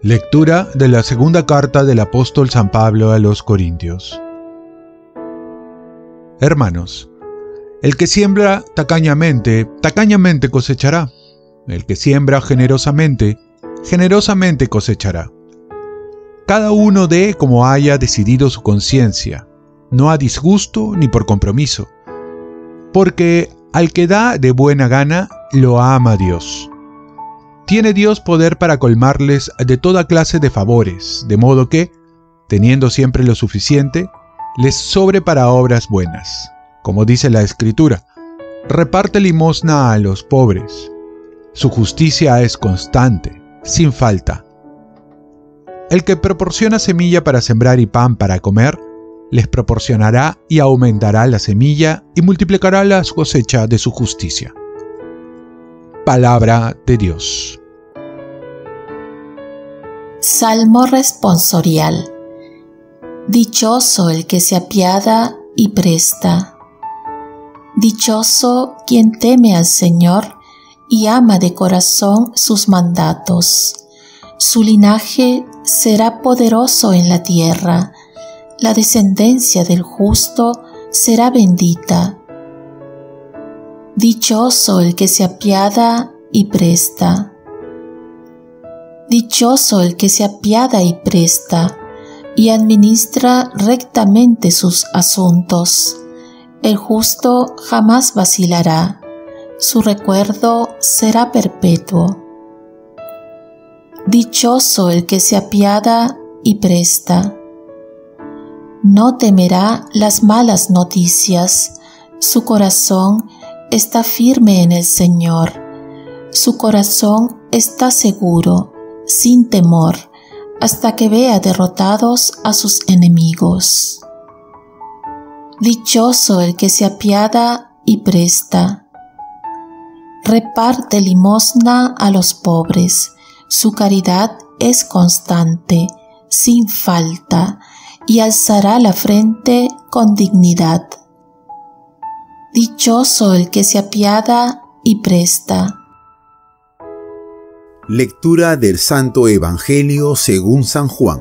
Lectura de la segunda carta del apóstol San Pablo a los Corintios. Hermanos, el que siembra tacañamente, tacañamente cosechará. El que siembra generosamente, generosamente cosechará. Cada uno dé como haya decidido su conciencia, no a disgusto ni por compromiso, porque al que da de buena gana, lo ama Dios. Tiene Dios poder para colmarles de toda clase de favores, de modo que, teniendo siempre lo suficiente, les sobre para obras buenas. Como dice la Escritura, reparte limosna a los pobres. Su justicia es constante, sin falta. El que proporciona semilla para sembrar y pan para comer, les proporcionará y aumentará la semilla y multiplicará la cosecha de su justicia. Palabra de Dios. Salmo responsorial. Dichoso el que se apiada y presta. Dichoso quien teme al Señor y ama de corazón sus mandatos. Su linaje será poderoso en la tierra. La descendencia del justo será bendita. Dichoso el que se apiada y presta. Dichoso el que se apiada y presta, y administra rectamente sus asuntos. El justo jamás vacilará, su recuerdo será perpetuo. Dichoso el que se apiada y presta. No temerá las malas noticias, su corazón está firme en el Señor, su corazón está seguro, sin temor, hasta que vea derrotados a sus enemigos. Dichoso el que se apiada y presta. Reparte limosna a los pobres, su caridad es constante, sin falta, y alzará la frente con dignidad. Dichoso el que se apiada y presta. Lectura del Santo Evangelio según San Juan.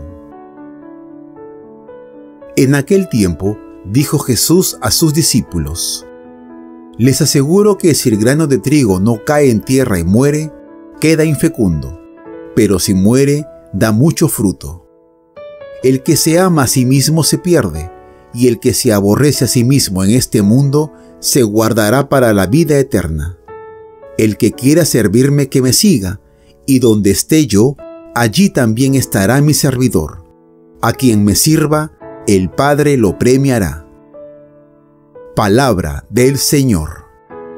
En aquel tiempo dijo Jesús a sus discípulos: Les aseguro que si el grano de trigo no cae en tierra y muere, queda infecundo, pero si muere, da mucho fruto. El que se ama a sí mismo se pierde, y el que se aborrece a sí mismo en este mundo se guardará para la vida eterna. El que quiera servirme, que me siga, y donde esté yo, allí también estará mi servidor. A quien me sirva, el Padre lo premiará. Palabra del Señor.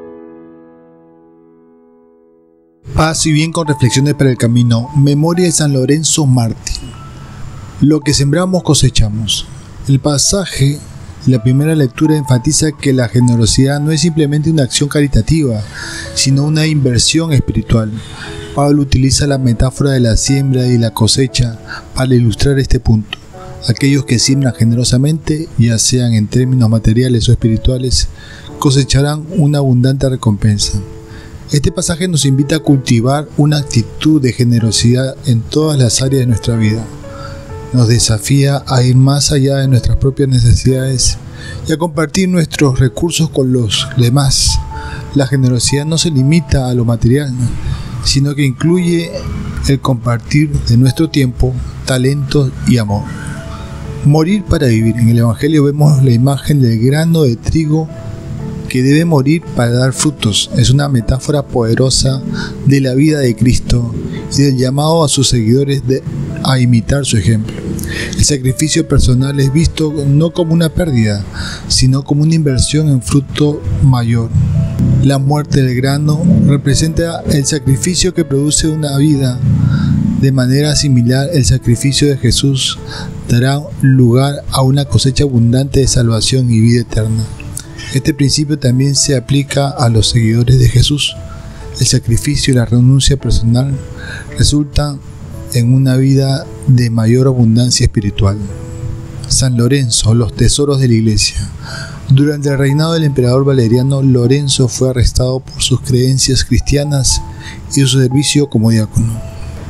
Paz y bien con reflexiones para el camino. Memoria de San Lorenzo Mártir. Lo que sembramos cosechamos. El pasaje, la primera lectura, enfatiza que la generosidad no es simplemente una acción caritativa, sino una inversión espiritual. Pablo utiliza la metáfora de la siembra y la cosecha para ilustrar este punto. Aquellos que siembran generosamente, ya sean en términos materiales o espirituales, cosecharán una abundante recompensa. Este pasaje nos invita a cultivar una actitud de generosidad en todas las áreas de nuestra vida. Nos desafía a ir más allá de nuestras propias necesidades y a compartir nuestros recursos con los demás. La generosidad no se limita a lo material, sino que incluye el compartir de nuestro tiempo, talentos y amor. Morir para vivir. En el Evangelio vemos la imagen del grano de trigo que debe morir para dar frutos. Es una metáfora poderosa de la vida de Cristo y del llamado a sus seguidores a imitar su ejemplo. El sacrificio personal es visto no como una pérdida, sino como una inversión en fruto mayor. La muerte del grano representa el sacrificio que produce una vida. De manera similar, el sacrificio de Jesús dará lugar a una cosecha abundante de salvación y vida eterna. Este principio también se aplica a los seguidores de Jesús. El sacrificio y la renuncia personal resultan en una vida de mayor abundancia espiritual. San Lorenzo, los tesoros de la Iglesia. Durante el reinado del emperador Valeriano, Lorenzo fue arrestado por sus creencias cristianas y su servicio como diácono.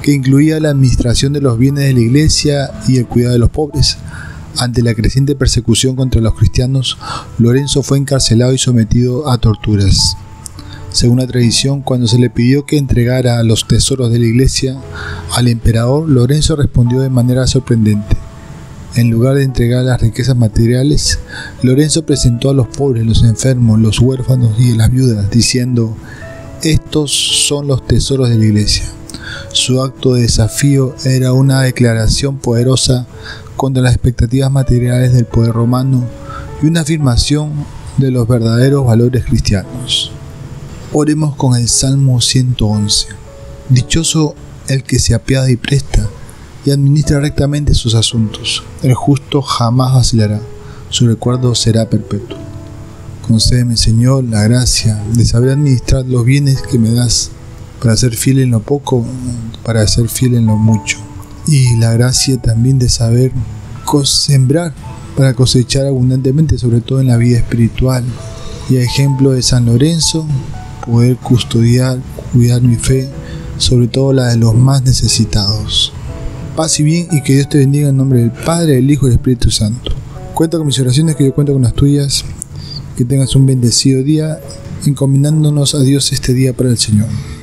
que incluía la administración de los bienes de la iglesia y el cuidado de los pobres. Ante la creciente persecución contra los cristianos, Lorenzo fue encarcelado y sometido a torturas. Según la tradición, cuando se le pidió que entregara los tesoros de la iglesia al emperador, Lorenzo respondió de manera sorprendente. En lugar de entregar las riquezas materiales, Lorenzo presentó a los pobres, los enfermos, los huérfanos y las viudas, diciendo: «Estos son los tesoros de la iglesia». Su acto de desafío era una declaración poderosa contra las expectativas materiales del poder romano y una afirmación de los verdaderos valores cristianos. Oremos con el Salmo 111. Dichoso el que se apiada y presta y administra rectamente sus asuntos. El justo jamás vacilará, su recuerdo será perpetuo. Concédeme, Señor, la gracia de saber administrar los bienes que me das, para ser fiel en lo poco, para ser fiel en lo mucho. Y la gracia también de saber sembrar para cosechar abundantemente, sobre todo en la vida espiritual. Y a ejemplo de San Lorenzo, poder cuidar mi fe, sobre todo la de los más necesitados. Paz y bien, y que Dios te bendiga en nombre del Padre, del Hijo y del Espíritu Santo. Cuenta con mis oraciones, que yo cuento con las tuyas. Que tengas un bendecido día, encomendándonos a Dios este día para el Señor.